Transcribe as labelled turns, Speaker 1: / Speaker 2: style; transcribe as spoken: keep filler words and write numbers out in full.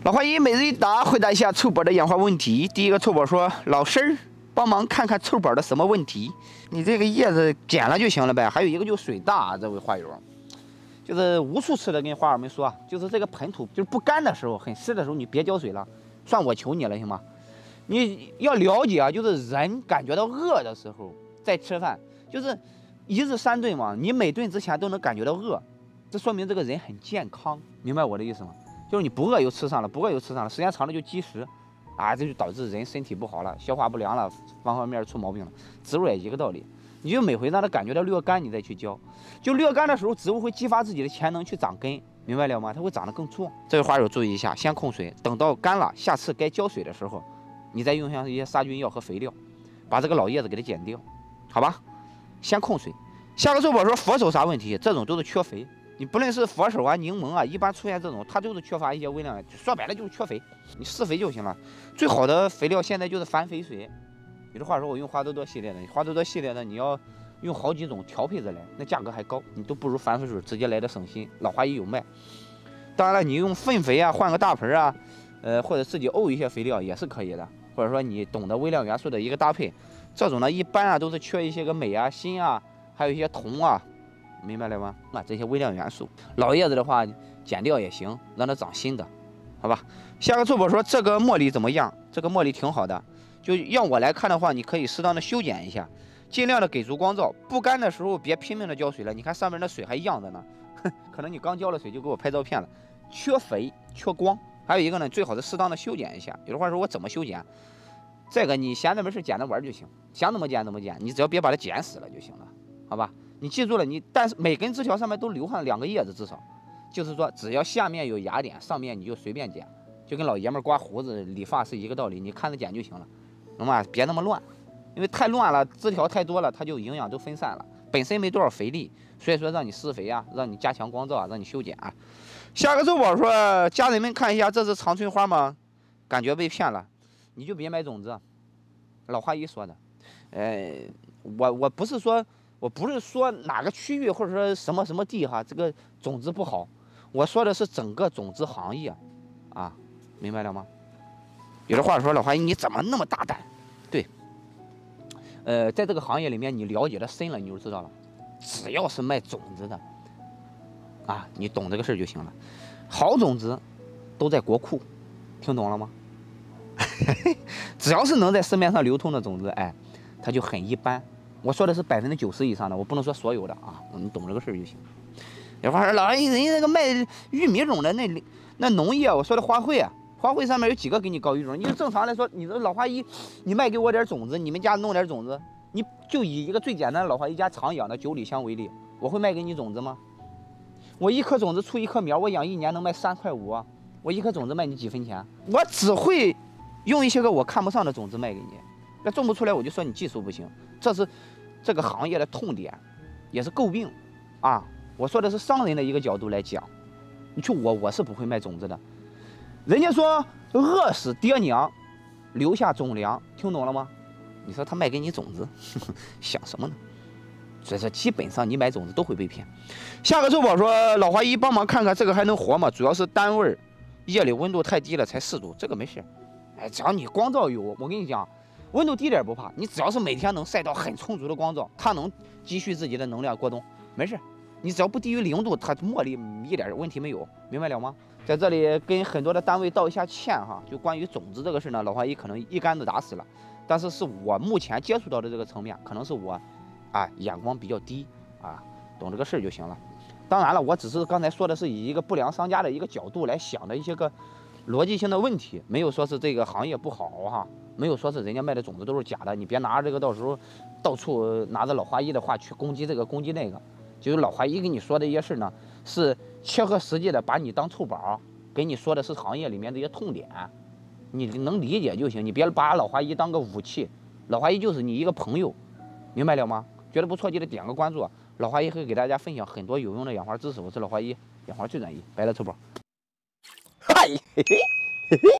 Speaker 1: 老花姨每日一答，回答一下臭宝的养花问题。第一个臭宝说：“老师儿，帮忙看看臭宝的什么问题？你这个叶子剪了就行了呗。还有一个就是水大，这位花友，就是无数次的跟花友们说，就是这个盆土就是不干的时候，很湿的时候，你别浇水了，算我求你了，行吗？你要了解啊，就是人感觉到饿的时候再吃饭，就是一日三顿嘛，你每顿之前都能感觉到饿，这说明这个人很健康，明白我的意思吗？”就是你不饿又吃上了，不饿又吃上了，时间长了就积食，啊，这就导致人身体不好了，消化不良了，方方面面出毛病了。植物也一个道理，你就每回让它感觉到略干，你再去浇，就略干的时候，植物会激发自己的潜能去长根，明白了吗？它会长得更壮。这位花友注意一下，先控水，等到干了，下次该浇水的时候，你再用上一些杀菌药和肥料，把这个老叶子给它剪掉，好吧？先控水。下个周宝说佛手啥问题？这种都是缺肥。你不论是佛手啊、柠檬啊，一般出现这种，它就是缺乏一些微量，说白了就是缺肥。你施肥就行了。最好的肥料现在就是反肥水。有的话说，我用花多多系列的，花多多系列的你要用好几种调配着来，那价格还高，你都不如反肥水直接来的省心。老花姨有卖。当然了，你用粪肥啊，换个大盆啊，呃，或者自己沤一些肥料也是可以的。或者说你懂得微量元素的一个搭配，这种呢一般啊都是缺一些个镁啊、锌啊，还有一些铜啊。明白了吗？啊，这些微量元素，老叶子的话剪掉也行，让它长新的，好吧？下个臭宝说这个茉莉怎么样？这个茉莉挺好的，就让我来看的话，你可以适当的修剪一下，尽量的给足光照。不干的时候别拼命的浇水了，你看上面的水还漾着呢，可能你刚浇了水就给我拍照片了，缺肥缺光。还有一个呢，最好是适当的修剪一下。有的话说我怎么修剪？这个你闲着没事剪着玩就行，想怎么剪怎么剪，你只要别把它剪死了就行了，好吧？你记住了，你但是每根枝条上面都留上两个叶子，至少，就是说只要下面有芽点，上面你就随便剪，就跟老爷们刮胡子理发是一个道理，你看着剪就行了，懂吗？别那么乱，因为太乱了，枝条太多了，它就营养都分散了，本身没多少肥力，所以说让你施肥啊，让你加强光照啊，让你修剪啊。下个周宝说，家人们看一下，这是长春花吗？感觉被骗了，你就别买种子，老花姨说的，呃，我我不是说。我不是说哪个区域或者说什么什么地哈，这个种子不好，我说的是整个种子行业，啊，明白了吗？有的话说老花姨你怎么那么大胆？对，呃，在这个行业里面你了解的深了，你就知道了，只要是卖种子的，啊，你懂这个事儿就行了。好种子都在国库，听懂了吗？只要是能在市面上流通的种子，哎，它就很一般。我说的是百分之九十以上的，我不能说所有的啊，你懂这个事儿就行。有话说老人人家那个卖玉米种的那那农业，我说的花卉啊，花卉上面有几个给你搞育种？你就正常来说，你这老花姨，你卖给我点种子，你们家弄点种子，你就以一个最简单的老花姨家常养的九里香为例，我会卖给你种子吗？我一颗种子出一颗苗，我养一年能卖三块五啊，我一颗种子卖你几分钱？我只会用一些个我看不上的种子卖给你。那种不出来，我就说你技术不行，这是这个行业的痛点，也是诟病啊。我说的是商人的一个角度来讲，你去我我是不会卖种子的。人家说饿死爹娘，留下种粮，听懂了吗？你说他卖给你种子，呵呵想什么呢？所以说基本上你买种子都会被骗。下个周宝说老花姨帮忙看看这个还能活吗？主要是单位夜里温度太低了才四度，这个没事。哎，只要你光照有，我跟你讲。温度低点不怕，你只要是每天能晒到很充足的光照，它能积蓄自己的能量过冬，没事。你只要不低于零度，它茉莉一点问题没有，明白了吗？在这里跟很多的单位道一下歉哈，就关于种子这个事呢，老花姨可能一竿子打死了，但是是我目前接触到的这个层面，可能是我啊眼光比较低啊，懂这个事就行了。当然了，我只是刚才说的是以一个不良商家的一个角度来想的一些个逻辑性的问题，没有说是这个行业不好哈。没有说是人家卖的种子都是假的，你别拿着这个到时候到处拿着老花姨的话去攻击这个攻击那个，就是老花姨跟你说的一些事呢，是切合实际的把你当臭宝，给你说的是行业里面的一些痛点，你能理解就行，你别把老花姨当个武器，老花姨就是你一个朋友，明白了吗？觉得不错记得点个关注，老花姨会给大家分享很多有用的养花知识，我是老花姨，养花最专一，拜了臭宝。嗨，嘿嘿嘿嘿。